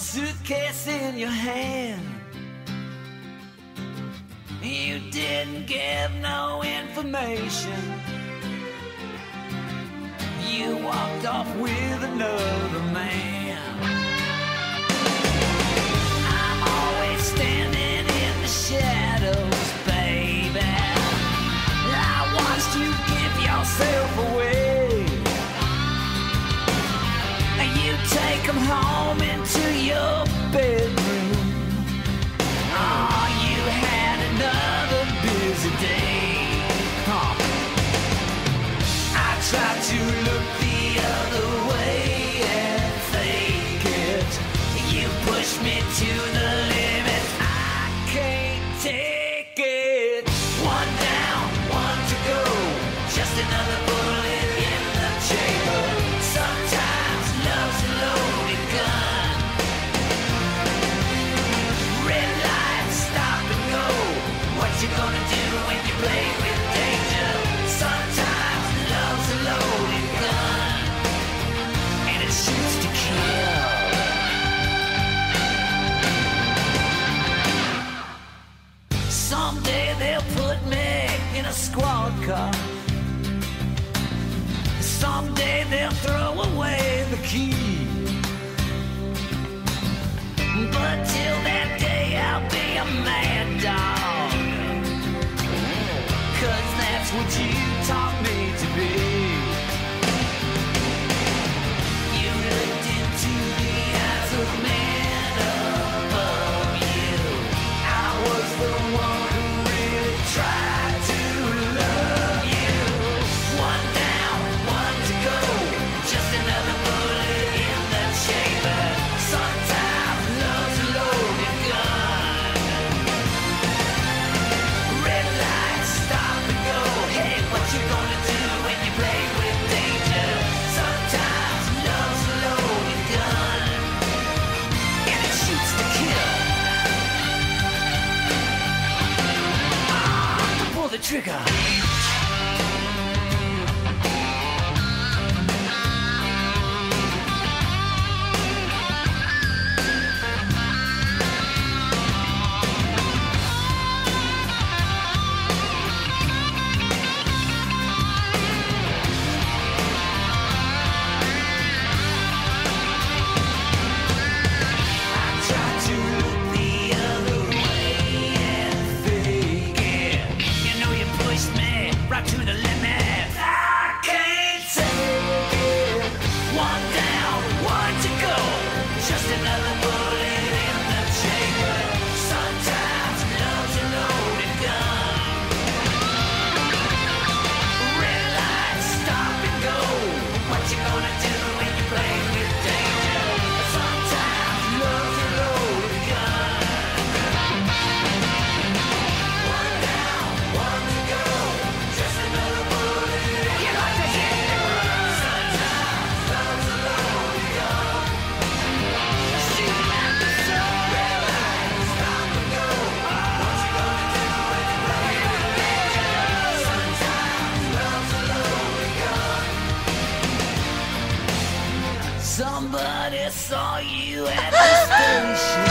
suitcase in your hand. You didn't give no information. You walked off with another man. I'm always standing in the shadows, baby. I watched you give yourself away. You take them home into your bedroom. Oh, you had another busy day. I tried to look the other way and fake it. You pushed me to the limit. I can't take it. One down, one to go. Just another bullet in the chamber. Sometimes love's a loaded gun. Red lights, stop and go. What you gonna do when you play with danger? Sometimes love's a loaded gun, and it shoots to kill. Someday they'll put me in a squad car. Someday they'll throw away the key. But till that day I'll be a mad dog. 'Cause that's what you taught me to be. You looked into the eyes of man above you. I was the one who really tried to love you. One down, one to go. Just another bullet in the chamber. Sometimes love's a loaded gun. Red lights, stop and go. Hey, what you gonna do when you play with danger? Sometimes love's a loaded gun, and it shoots to kill. Pull the trigger. To the limit, I can't take it. One down, one to go. Just another bullet in the chamber. Sometimes love's a loaded gun. Red lights, stop and go. What you gonna do when you play with danger? Sometimes love's a loaded gun. One down, one to go. Just another bullet. You like to hit it, bro. Sometimes love's a loaded gun. Shoot at the sun. Red lights, stop and go. What you gonna do when you play with danger? Sometimes love's a loaded gun. Somebody saw you at the station.